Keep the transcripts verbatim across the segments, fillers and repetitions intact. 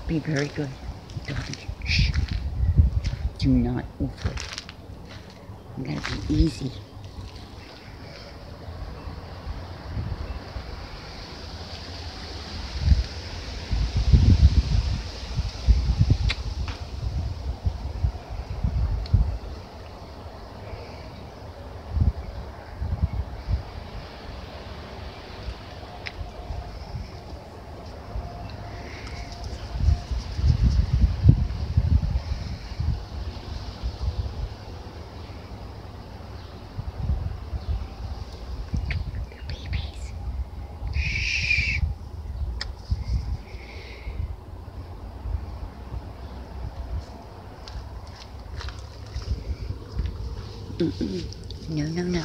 Be very good. Doggy. Shh. Do not woof. You gotta be easy. Mm-mm. No, no, no.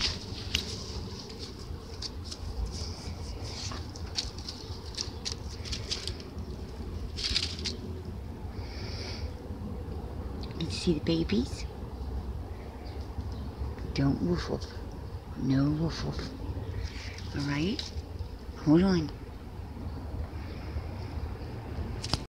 You see the babies? Don't woof woof. No woof woof. Alright? Hold on.